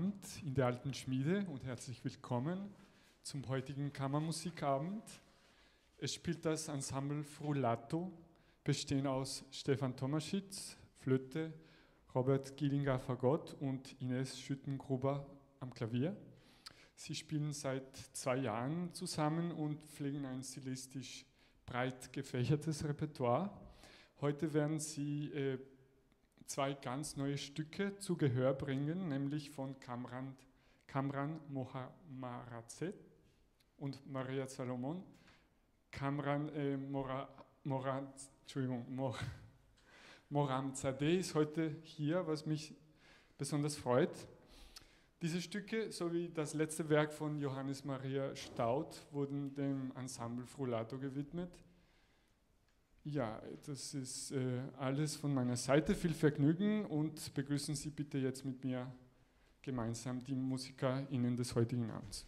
Abend in der Alten Schmiede und herzlich willkommen zum heutigen Kammermusikabend. Es spielt das Ensemble Frullato, bestehend aus Stefan Tomaschitz, Flöte, Robert Gillinger Fagott und Ines Schüttengruber am Klavier. Sie spielen seit 2 Jahren zusammen und pflegen ein stilistisch breit gefächertes Repertoire. Heute werden sie 2 ganz neue Stücke zu Gehör bringen, nämlich von Kamran Mohammaradze und Maria Salomon. Moramzadeh ist heute hier, was mich besonders freut. Diese Stücke sowie das letzte Werk von Johannes Maria Staudt wurden dem Ensemble Frullato gewidmet. Ja, das ist alles von meiner Seite. Viel Vergnügen und begrüßen Sie bitte jetzt mit mir gemeinsam die MusikerInnen des heutigen Abends.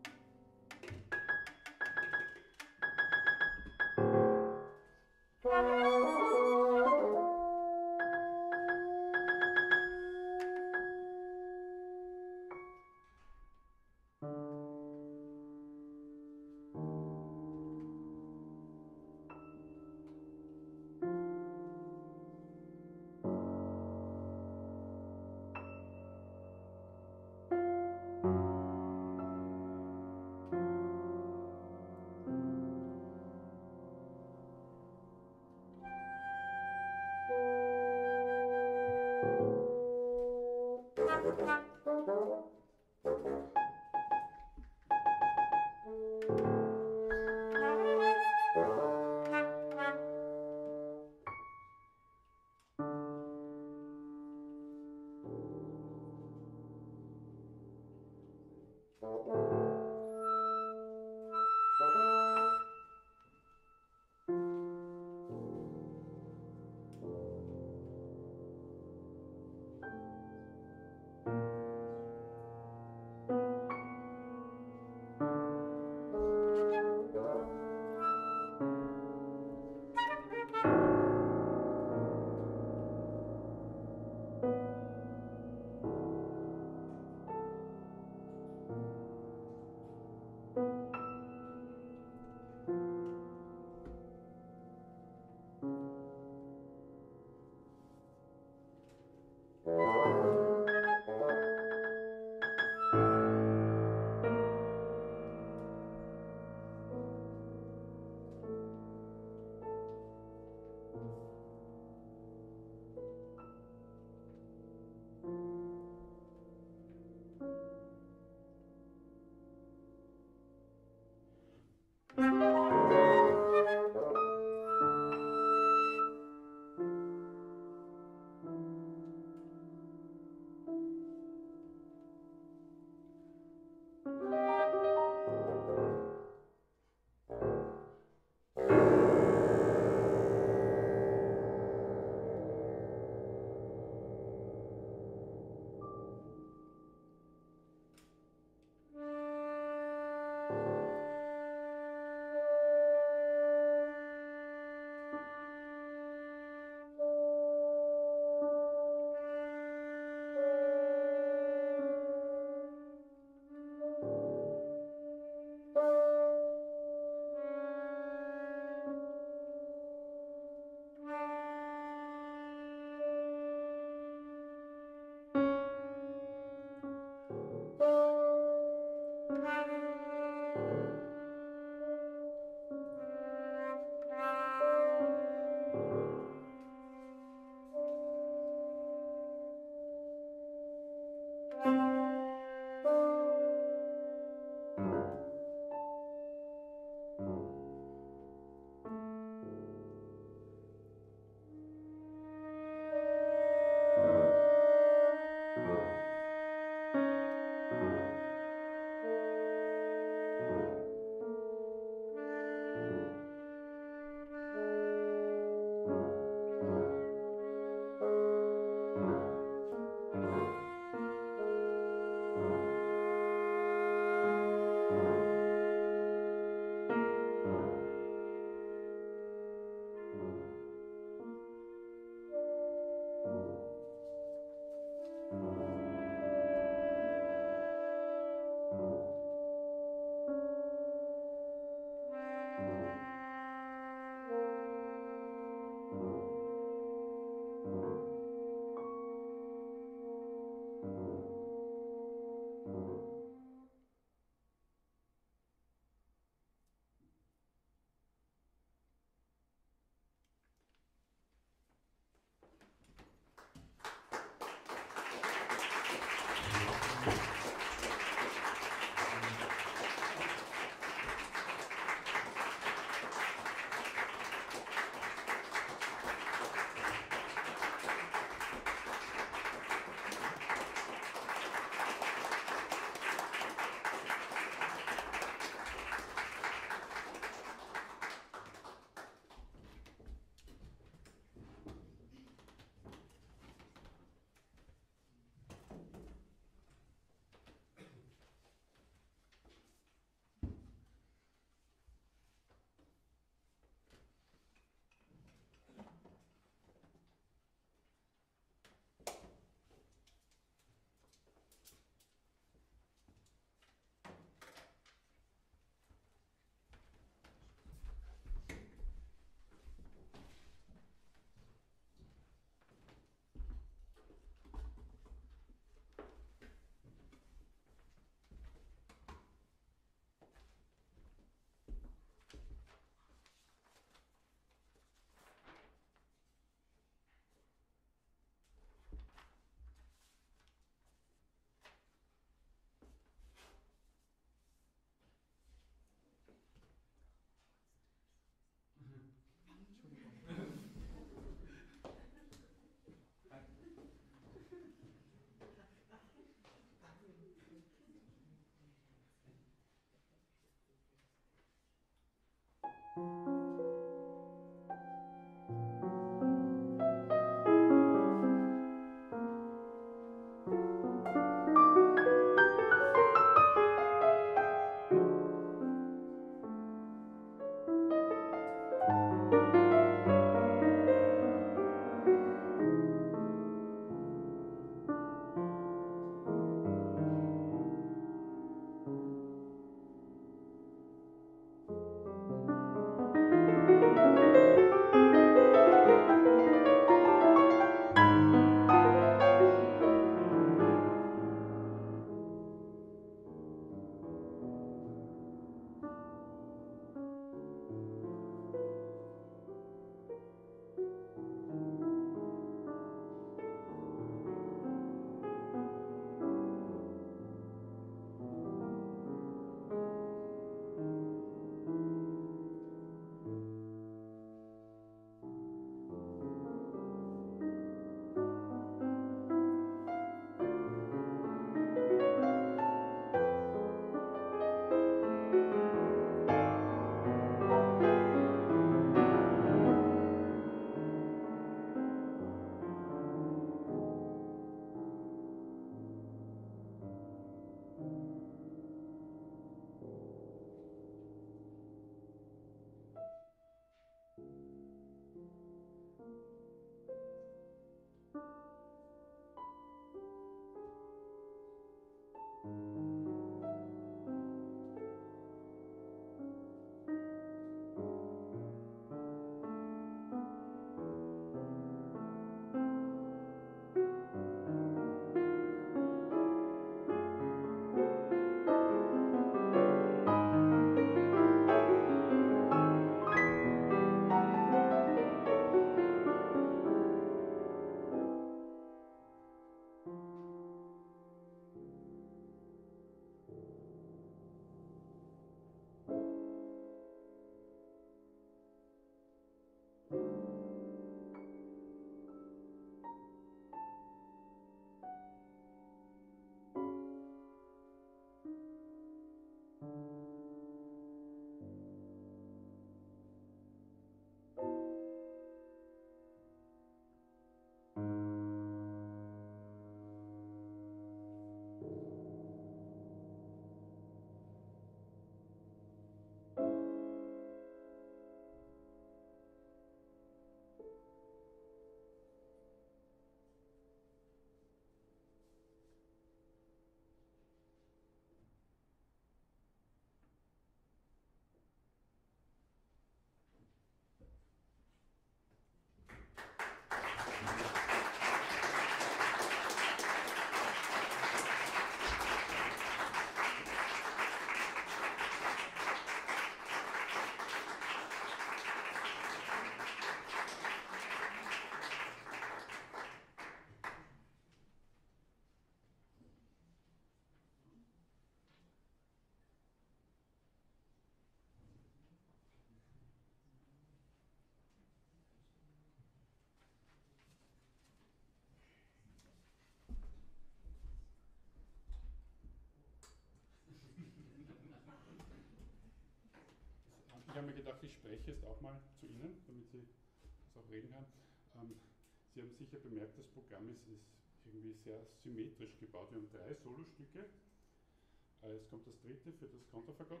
ich spreche jetzt auch mal zu Ihnen, damit Sie das auch reden kann. Sie haben sicher bemerkt, das Programm ist irgendwie sehr symmetrisch gebaut. Wir haben 3 Solostücke. Jetzt kommt das dritte für das Konterfagott.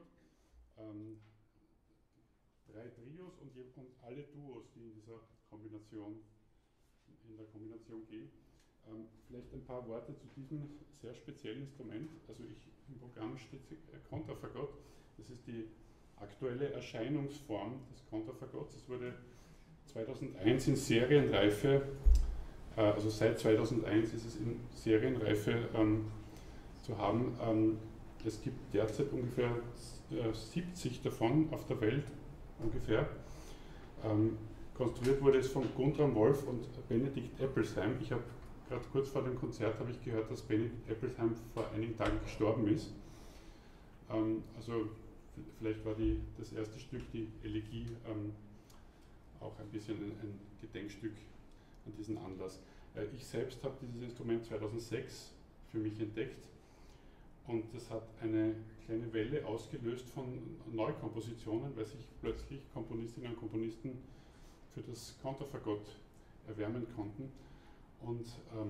3 Trios und alle Duos, die in der Kombination gehen. Vielleicht ein paar Worte zu diesem sehr speziellen Instrument. Also im Programm steht Konterfagott. Das ist die aktuelle Erscheinungsform des Konterfagotts. Es wurde 2001 in Serienreife, also seit 2001 ist es in Serienreife zu haben. Es gibt derzeit ungefähr 70 davon auf der Welt ungefähr. Konstruiert wurde es von Guntram Wolff und Benedikt Eppelsheim. Ich habe gerade kurz vor dem Konzert gehört, dass Benedikt Eppelsheim vor einigen Tagen gestorben ist. Also vielleicht war das erste Stück, die Elegie, auch ein bisschen ein Gedenkstück an diesen Anlass. Ich selbst habe dieses Instrument 2006 für mich entdeckt und das hat eine kleine Welle ausgelöst von Neukompositionen, weil sich plötzlich Komponistinnen und Komponisten für das Konterfagott erwärmen konnten. Und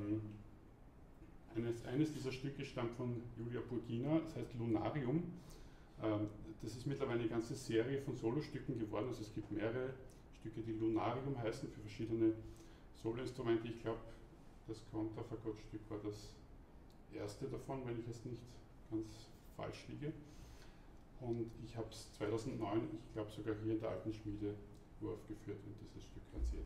eines dieser Stücke stammt von Julia Burgina, das heißt Lunarium. Das ist mittlerweile eine ganze Serie von Solostücken geworden. Also es gibt mehrere Stücke, die Lunarium heißen, für verschiedene Soloinstrumente. Ich glaube, das Konterfagottstück war das erste davon, wenn ich jetzt nicht ganz falsch liege. Und ich habe es 2009, ich glaube sogar hier in der Alten Schmiede, uraufgeführt und dieses Stück lanciert.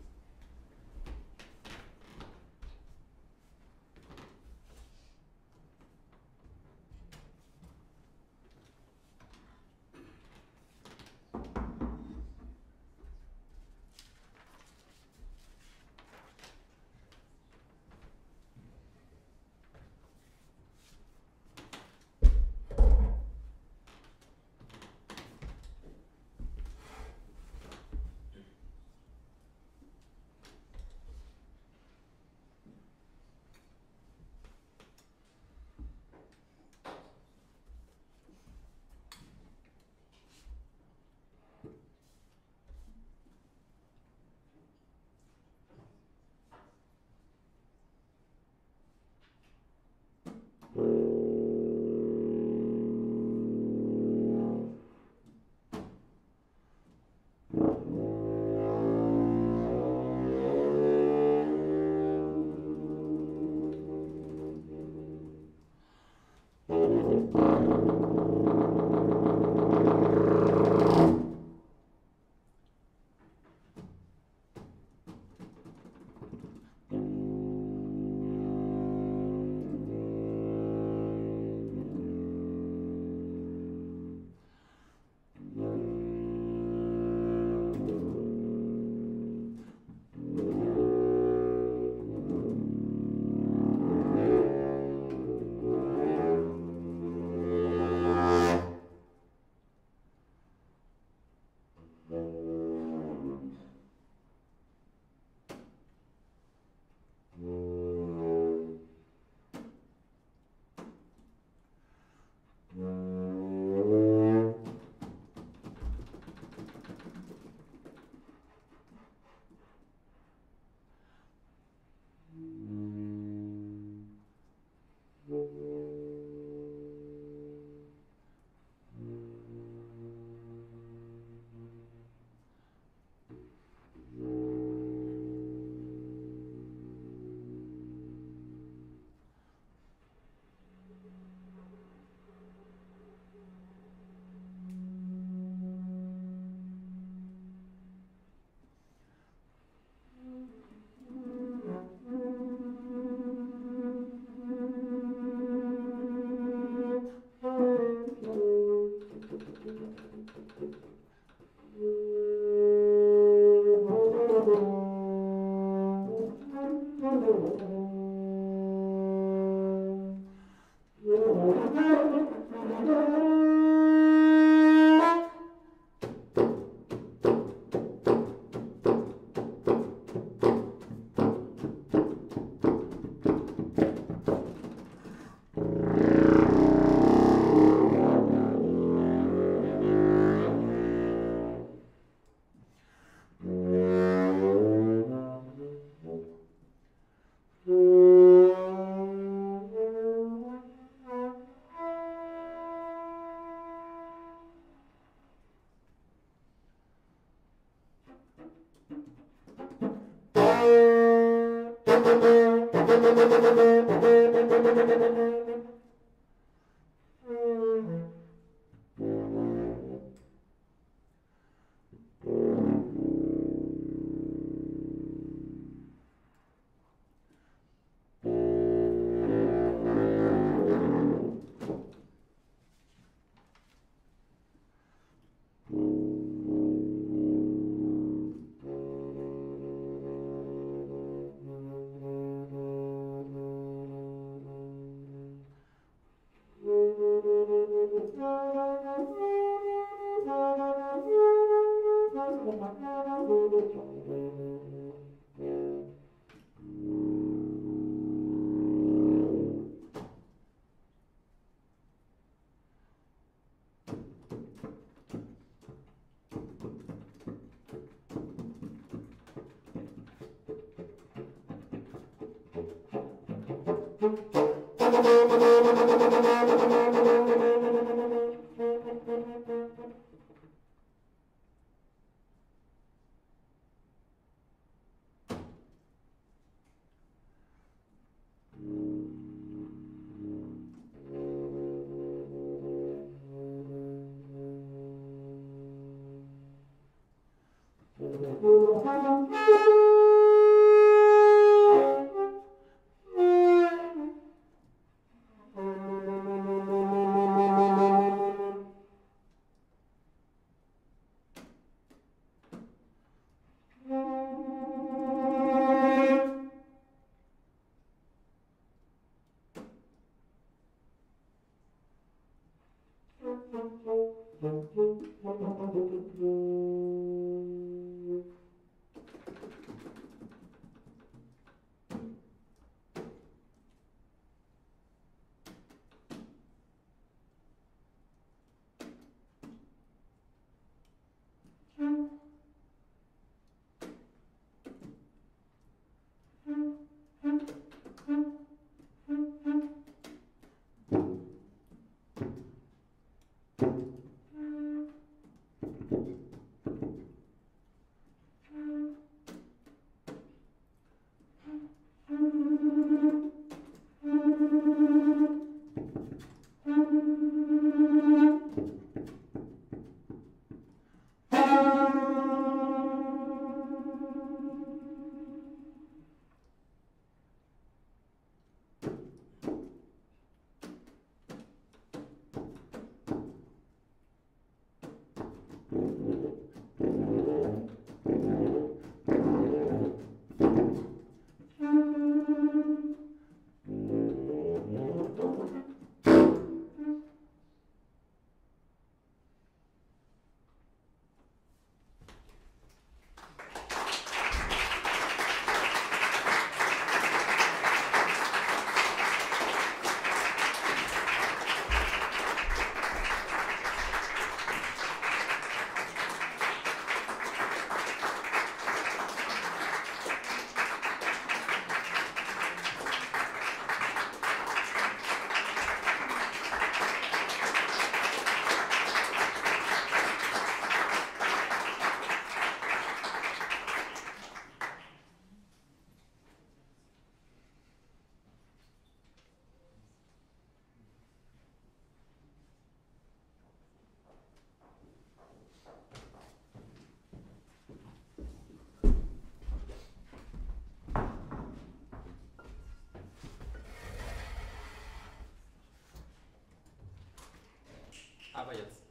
Aber jetzt.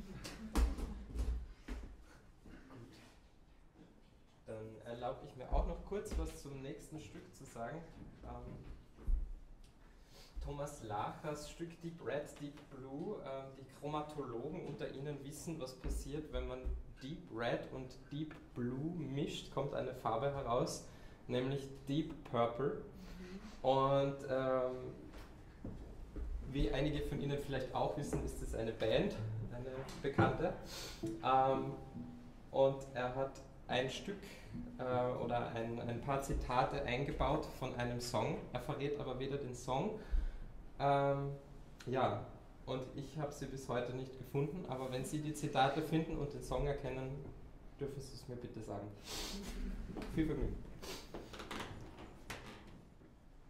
Dann erlaube ich mir auch noch kurz was zum nächsten Stück zu sagen. Thomas Lachers Stück Deep Red, Deep Blue. Die Chromatologen unter Ihnen wissen, was passiert, wenn man Deep Red und Deep Blue mischt, kommt eine Farbe heraus, nämlich Deep Purple. Und wie einige von Ihnen vielleicht auch wissen, ist es eine Band, eine bekannte. Und er hat ein Stück oder ein paar Zitate eingebaut von einem Song. Er verrät aber weder den Song, ja, und ich habe sie bis heute nicht gefunden, aber wenn Sie die Zitate finden und den Song erkennen, dürfen Sie es mir bitte sagen. Viel Vergnügen.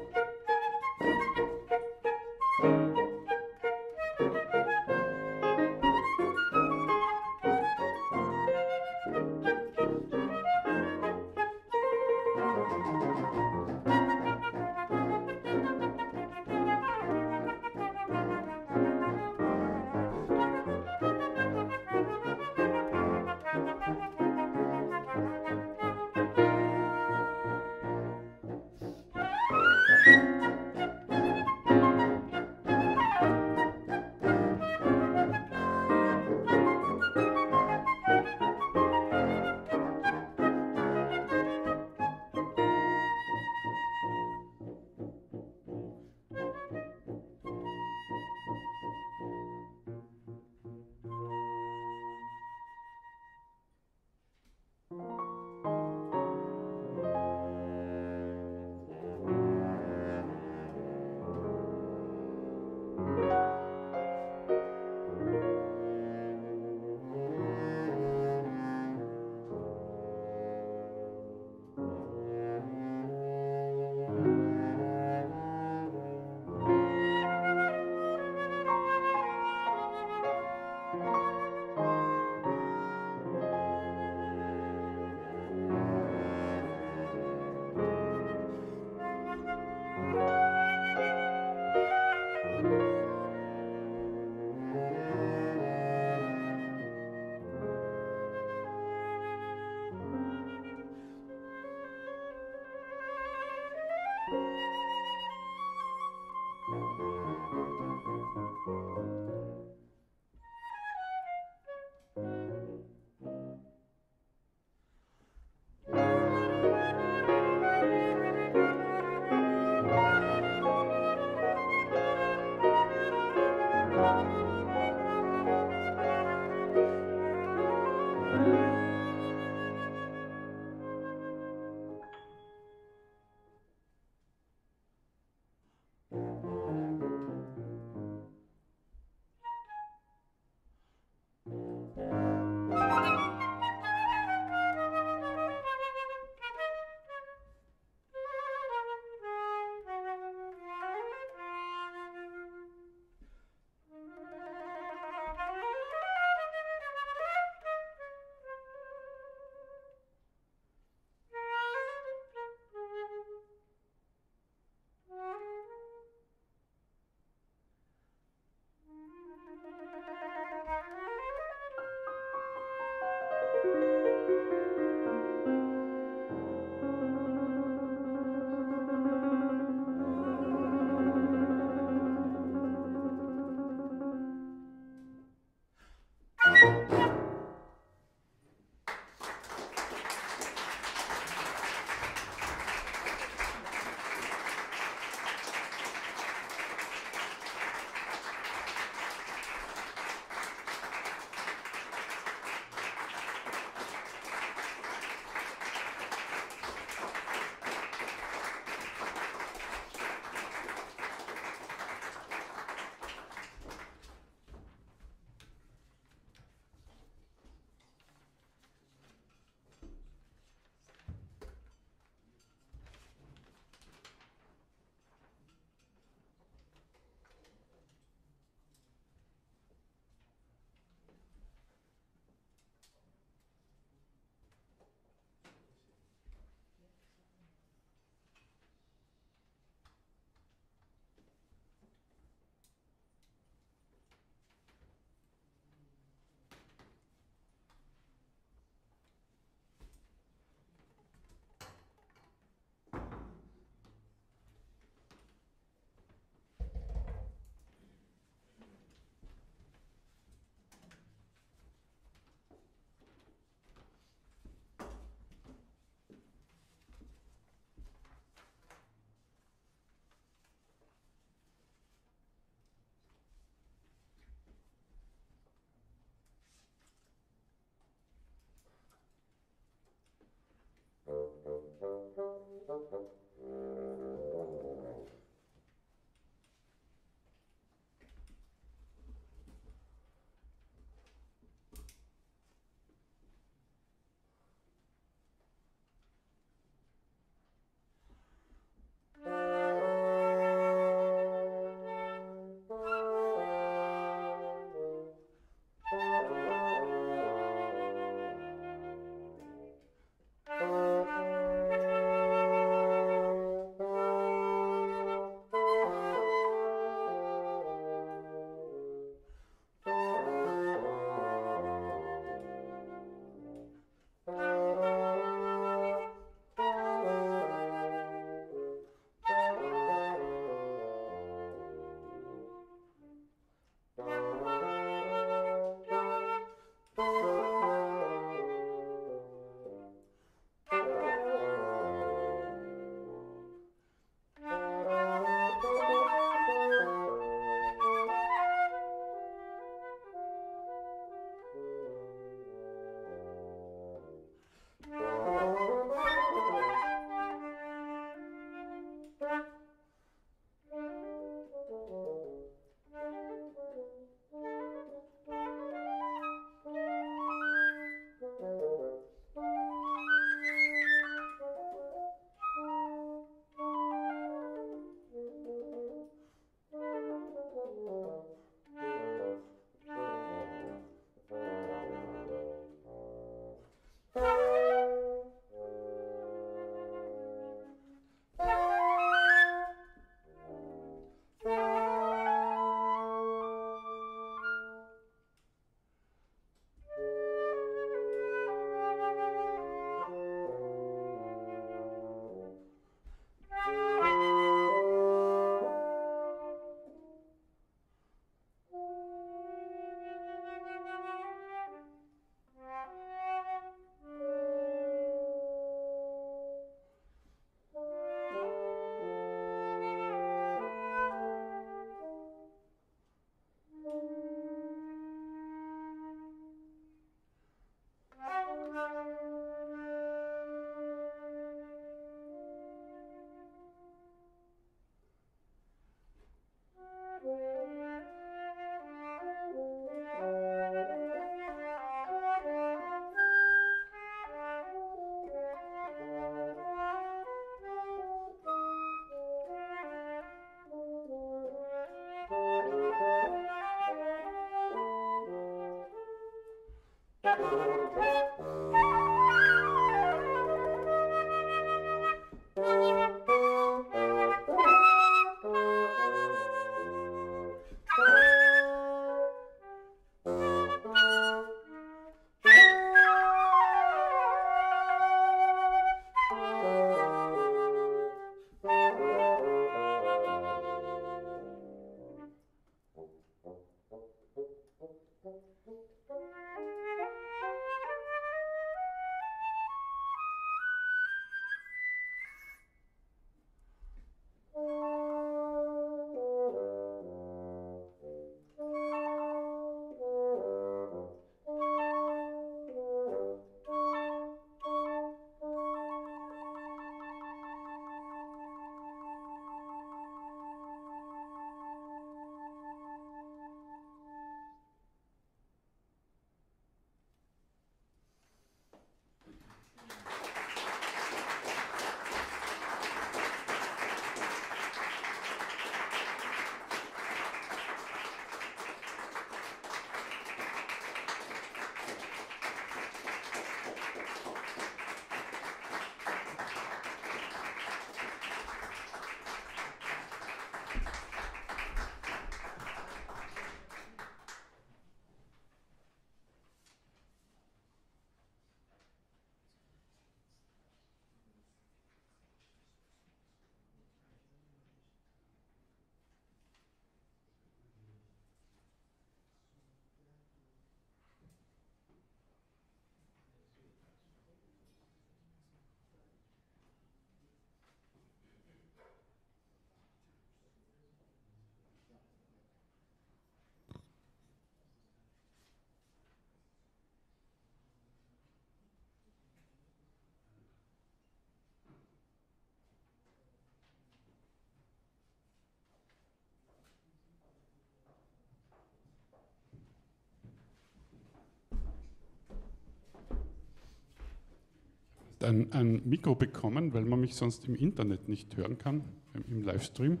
Ein Mikro bekommen, weil man mich sonst im Internet nicht hören kann, im Livestream.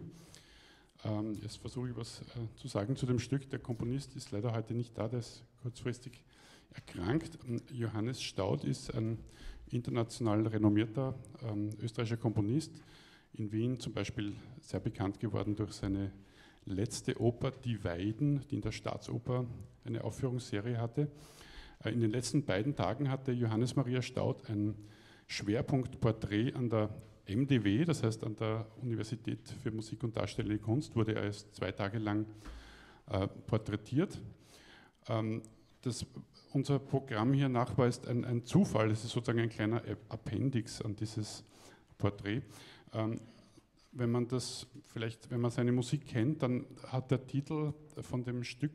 Jetzt versuche ich was zu sagen zu dem Stück. Der Komponist ist leider heute nicht da, der ist kurzfristig erkrankt. Johannes Staud ist ein international renommierter österreichischer Komponist. In Wien zum Beispiel sehr bekannt geworden durch seine letzte Oper, Die Weiden, die in der Staatsoper eine Aufführungsserie hatte. In den letzten beiden Tagen hatte Johannes Maria Staud ein Schwerpunktporträt an der MDW, das heißt an der Universität für Musik und Darstellende Kunst, wurde er erst 2 Tage lang porträtiert. Unser Programm hier nach war ist ein Zufall, es ist sozusagen ein kleiner Appendix an dieses Porträt. Wenn man seine Musik kennt, dann hat der Titel von dem Stück,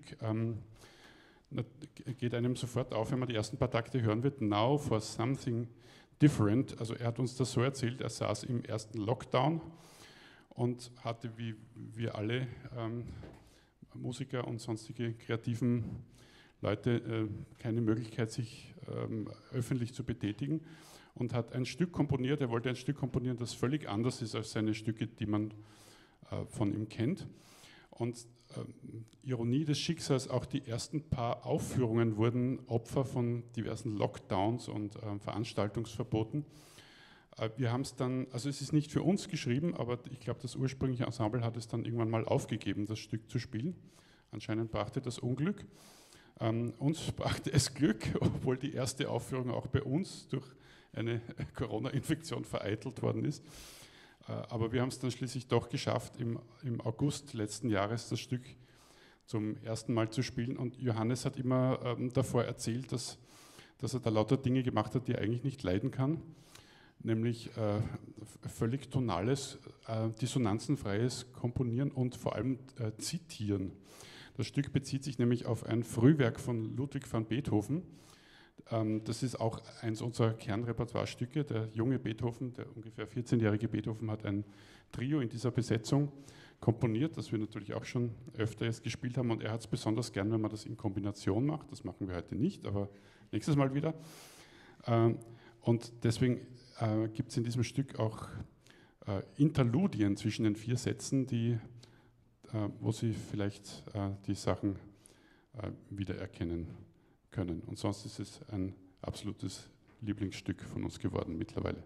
geht einem sofort auf, wenn man die ersten paar Takte hören wird, Now for Something Different. Also er hat uns das so erzählt, er saß im ersten Lockdown und hatte, wie wir alle Musiker und sonstige kreativen Leute, keine Möglichkeit, sich öffentlich zu betätigen und hat ein Stück komponiert. Er wollte ein Stück komponieren, das völlig anders ist als seine Stücke, die man von ihm kennt. Und Ironie des Schicksals, auch die ersten paar Aufführungen wurden Opfer von diversen Lockdowns und Veranstaltungsverboten. Wir haben es dann, also es ist nicht für uns geschrieben, aber ich glaube, das ursprüngliche Ensemble hat es dann irgendwann mal aufgegeben, das Stück zu spielen. Anscheinend brachte das Unglück. Uns brachte es Glück, obwohl die erste Aufführung auch bei uns durch eine Corona-Infektion vereitelt worden ist. Aber wir haben es dann schließlich doch geschafft, im August letzten Jahres das Stück zum ersten Mal zu spielen. Und Johannes hat immer davor erzählt, dass er da lauter Dinge gemacht hat, die er eigentlich nicht leiden kann. Nämlich völlig tonales, dissonanzenfreies Komponieren und vor allem Zitieren. Das Stück bezieht sich nämlich auf ein Frühwerk von Ludwig van Beethoven. Das ist auch eins unserer Kernrepertoirestücke. Der junge Beethoven, der ungefähr 14-jährige Beethoven, hat ein Trio in dieser Besetzung komponiert, das wir natürlich auch schon öfter jetzt gespielt haben. Und er hat es besonders gern, wenn man das in Kombination macht. Das machen wir heute nicht, aber nächstes Mal wieder. Und deswegen gibt es in diesem Stück auch Interludien zwischen den 4 Sätzen, wo Sie vielleicht die Sachen wiedererkennen können. Und sonst ist es ein absolutes Lieblingsstück von uns geworden mittlerweile.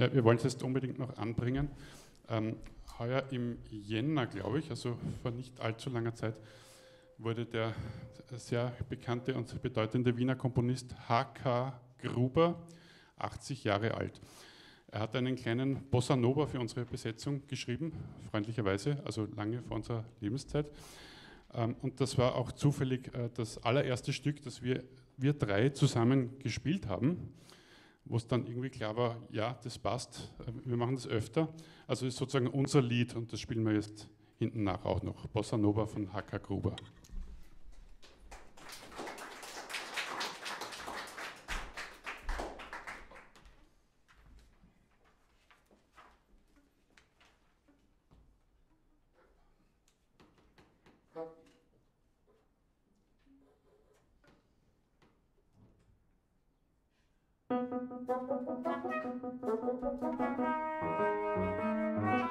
Ja, wir wollen es jetzt unbedingt noch anbringen. Heuer im Jänner, glaube ich, also vor nicht allzu langer Zeit, wurde der sehr bekannte und bedeutende Wiener Komponist H.K. Gruber 80 Jahre alt. Er hat einen kleinen Bossa Nova für unsere Besetzung geschrieben, freundlicherweise, also lange vor unserer Lebenszeit. Und das war auch zufällig das allererste Stück, das wir drei zusammen gespielt haben, wo es dann irgendwie klar war, ja, das passt, wir machen das öfter. Also ist sozusagen unser Lied und das spielen wir jetzt hinten nach auch noch. Bossa Nova von H.K. Gruber. Thank you.